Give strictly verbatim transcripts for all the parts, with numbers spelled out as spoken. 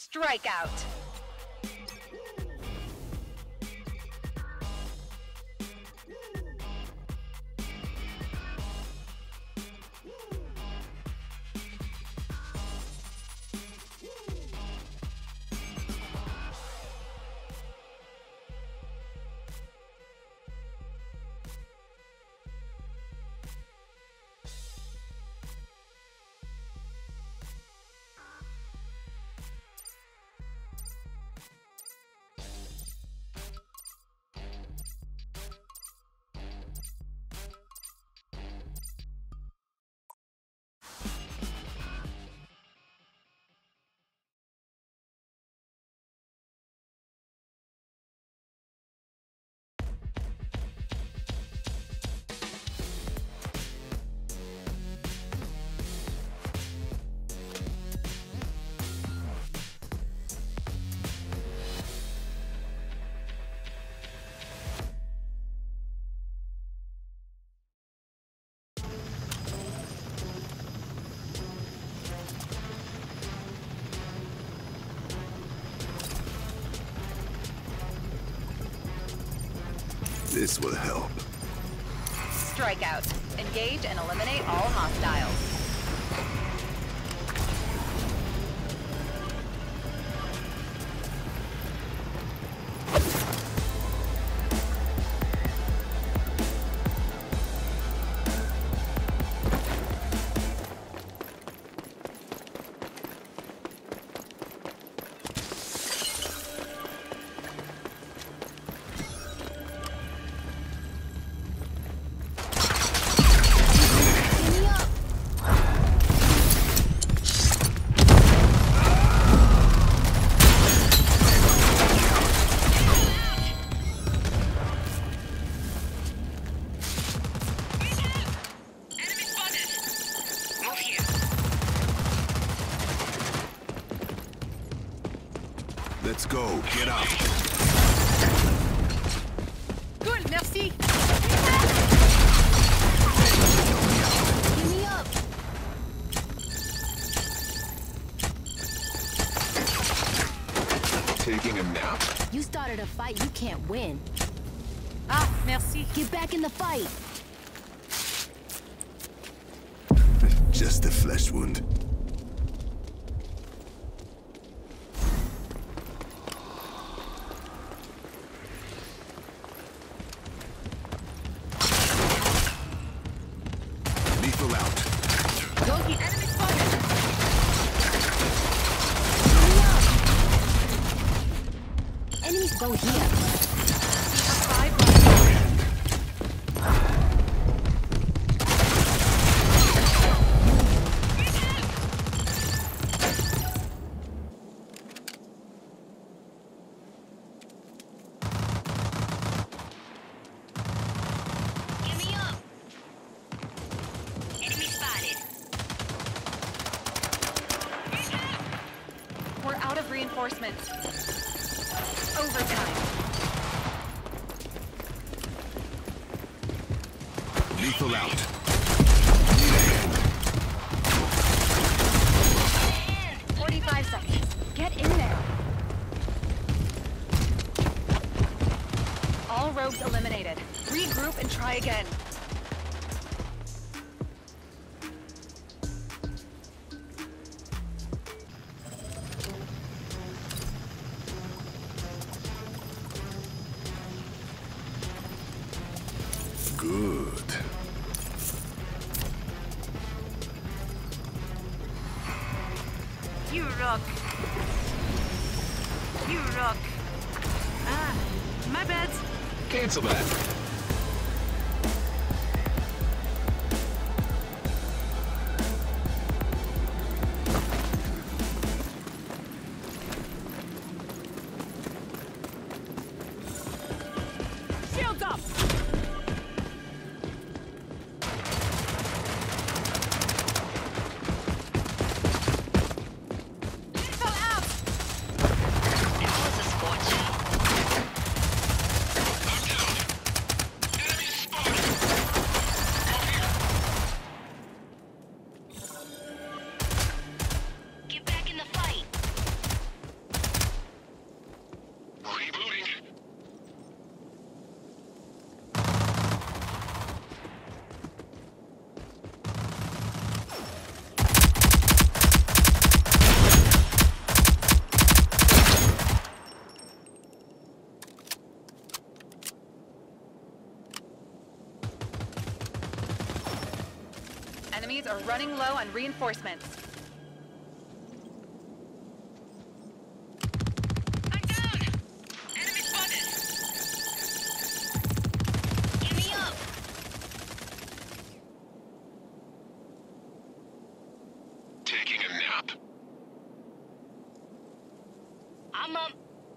Strikeout. This will help. Strikeout. Engage and eliminate all hostiles. Let's go. Get up. Good, merci. Give me up. Taking a nap? You started a fight, you can't win. Ah, merci. Get back in the fight. Just a flesh wound. Lethal out. Yogi, enemy spotted. Enemies go here. Five. Give me up. Enemy spotted. We're out of reinforcements. Overtime. Lethal out. forty-five seconds. Get in there. All rogues eliminated. Regroup and try again. Good. You rock. You rock. Ah, my bad. Cancel that. Shields up. are running low on reinforcements. I'm down! Enemy spotted! Give me up. Taking a nap. I'm up.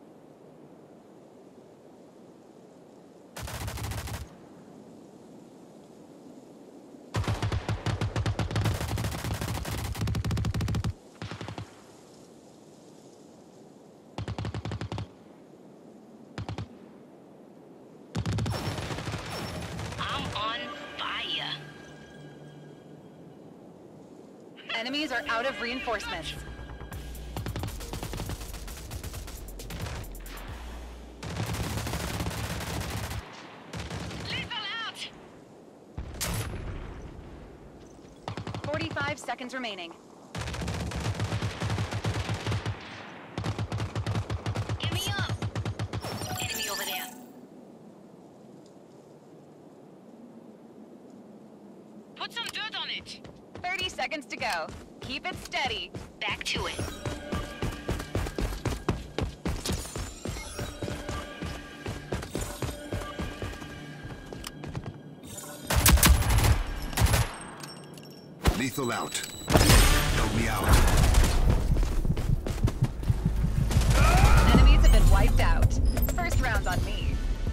I'm on fire. Enemies are out of reinforcements. Lethal out! forty-five seconds remaining. Give me up. Enemy over there. Put some dirt on it! thirty seconds to go. Keep it steady. Back to it. Lethal out. Help me out. Enemies have been wiped out. First round's on me.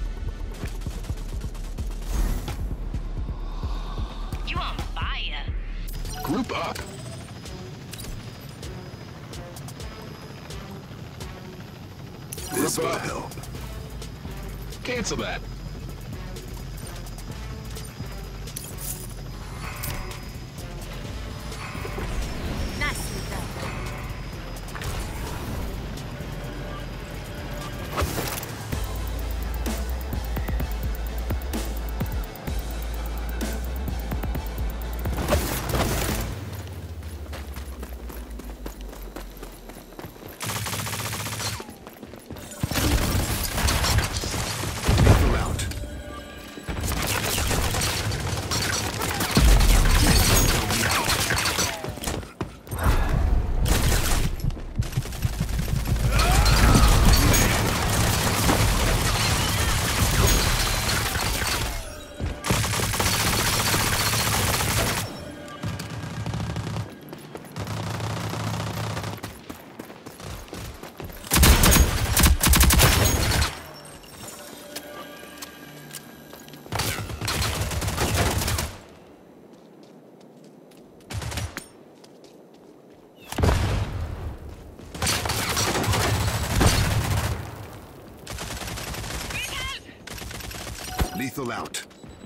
You on fire. Group up. This will help. Cancel that. Nicely done. Lethal out. Lethal out.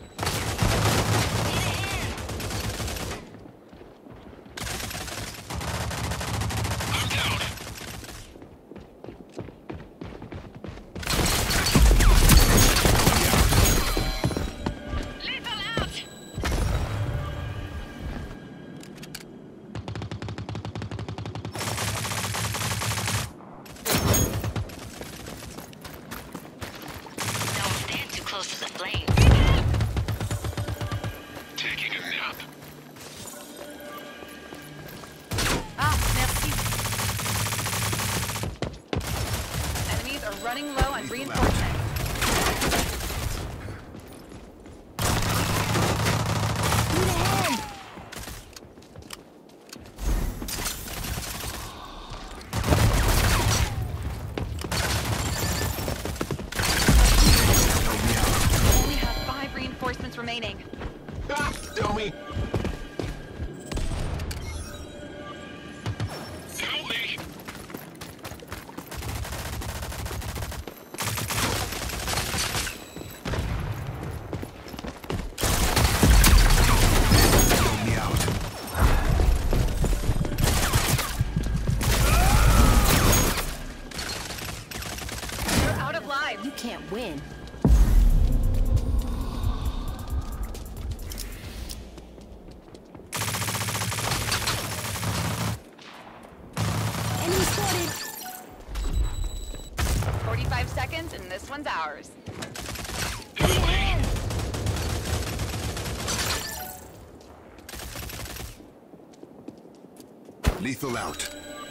I'm down. Lethal out! Don't stand too close to the flame. Taking a nap. Ah, merci. Enemies are running low on Lethal reinforcements. Need a hand. Help me out. Only have five reinforcements remaining. Ah, dummy. Help me. Help me out. You're out of lives. You can't win. Enemy spotted. forty-five seconds and this one's ours. Need a hand. Lethal out.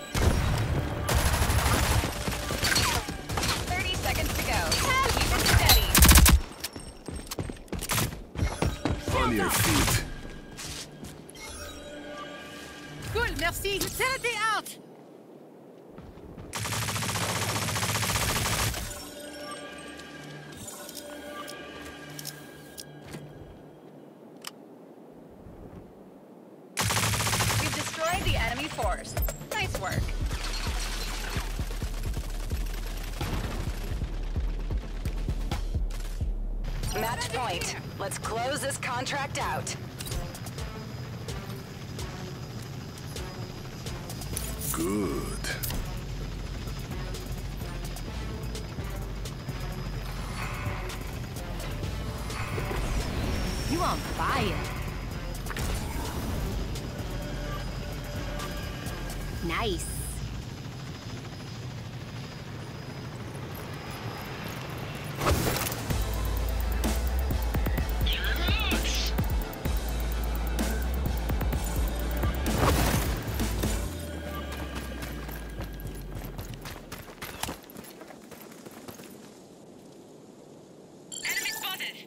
thirty seconds to go. Keep it steady. On your feet. Cool, merci. Utility out. We've destroyed the enemy force. Nice work. Match point. Let's close this contract out. Good. You on fire. Nice. Enemy spotted.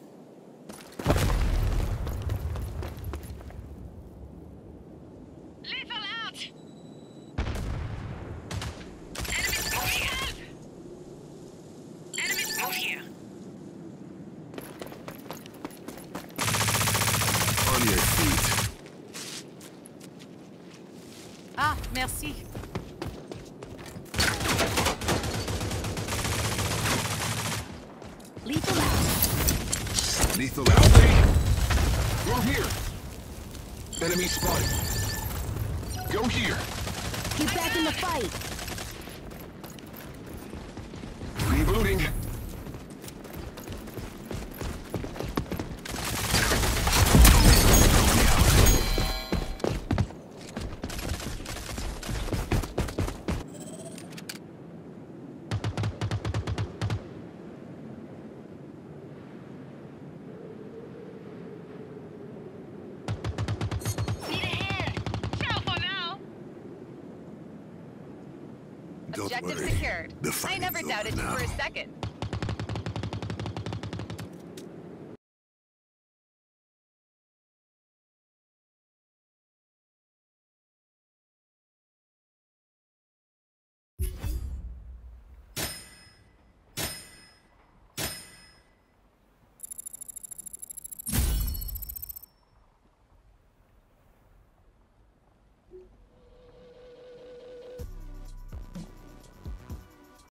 Lethal out. Enemy spotted. Help. Enemy spotted here. On your feet. Ah, merci. Lethal out. Lethal out. Go here. Enemy spotted. Go here. Get back in the fight. Rebooting. Need a hand. Ciao for now. Don't Objective worry. secured. The I fighting's never over doubted you now. for a second.